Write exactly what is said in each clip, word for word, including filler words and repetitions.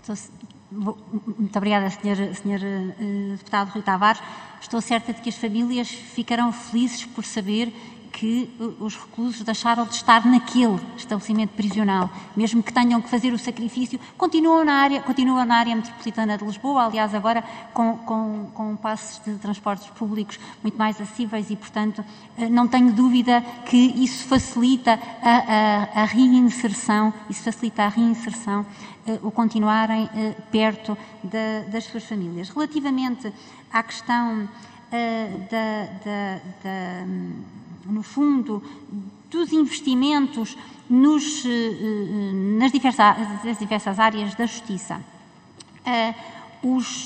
Estou, muito obrigada, senhor, senhor uh, Deputado Rui Tavares. Estou certa de que as famílias ficarão felizes por saber que os reclusos deixaram de estar naquele estabelecimento prisional, mesmo que tenham que fazer o sacrifício, continuam na área, continuam na área metropolitana de Lisboa, aliás agora com, com, com passes de transportes públicos muito mais acessíveis e, portanto, não tenho dúvida que isso facilita a, a, a reinserção, isso facilita a reinserção, o continuarem perto da, das suas famílias. Relativamente à questão da, da, da no fundo, dos investimentos nos, nas, diversas, nas diversas áreas da justiça. Os,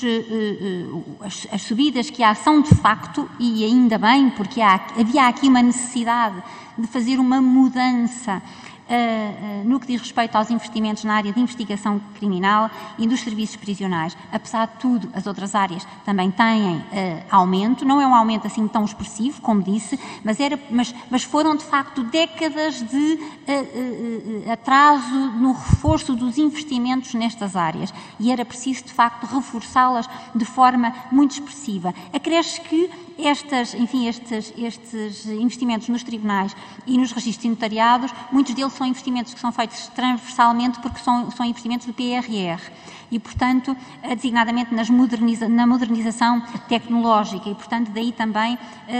as, as subidas que há são de facto, e ainda bem, porque há, havia aqui uma necessidade de fazer uma mudança Uh, uh, no que diz respeito aos investimentos na área de investigação criminal e dos serviços prisionais. Apesar de tudo, as outras áreas também têm uh, aumento, não é um aumento assim tão expressivo, como disse, mas, era, mas, mas foram de facto décadas de uh, uh, uh, atraso no reforço dos investimentos nestas áreas e era preciso de facto reforçá-las de forma muito expressiva. Acresce que Estas, enfim, estes, estes investimentos nos tribunais e nos registros notariados, muitos deles são investimentos que são feitos transversalmente porque são, são investimentos do P R R e, portanto, designadamente nas moderniza, na modernização tecnológica e, portanto, daí também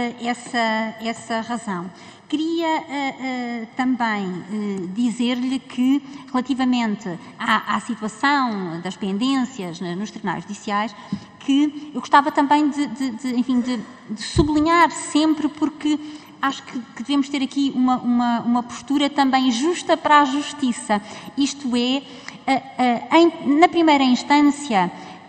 essa, essa razão. Queria uh, uh, também uh, dizer-lhe que, relativamente à, à situação das pendências nos tribunais judiciais, que eu gostava também de, de, de, enfim, de, de sublinhar sempre, porque acho que, que devemos ter aqui uma, uma, uma postura também justa para a justiça. Isto é, uh, uh, em, na primeira instância,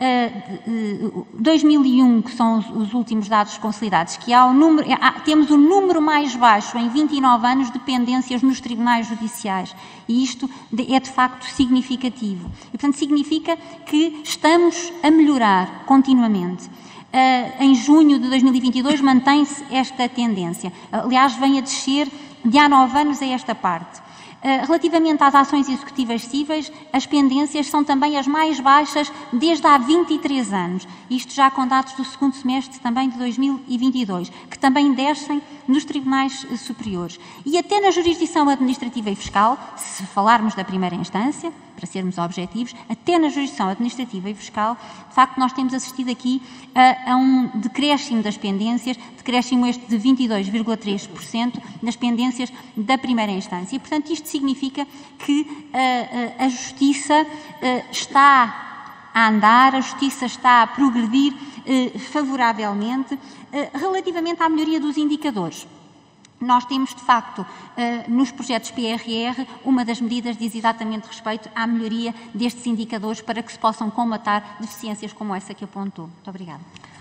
Uh, uh, dois mil e um, que são os, os últimos dados consolidados, que há o número, há, temos o número mais baixo em vinte e nove anos de pendências nos tribunais judiciais e isto de, é de facto significativo e, portanto, significa que estamos a melhorar continuamente. Uh, em junho de dois mil e vinte e dois mantém-se esta tendência, aliás vem a descer de há nove anos a esta parte. Relativamente às ações executivas cíveis, as pendências são também as mais baixas desde há vinte e três anos, isto já com dados do segundo semestre também de dois mil e vinte e dois, que também descem nos tribunais superiores. E até na jurisdição administrativa e fiscal, se falarmos da primeira instância, para sermos objetivos, até na jurisdição administrativa e fiscal, de facto nós temos assistido aqui a, a um decréscimo das pendências, decréscimo este de vinte e dois vírgula três por cento nas pendências da primeira instância. E, portanto, isto significa que uh, uh, a Justiça uh, está a andar, a Justiça está a progredir uh, favoravelmente uh, relativamente à melhoria dos indicadores. Nós temos, de facto, nos projetos P R R, uma das medidas diz exatamente respeito à melhoria destes indicadores para que se possam combater deficiências como essa que apontou. Muito obrigada.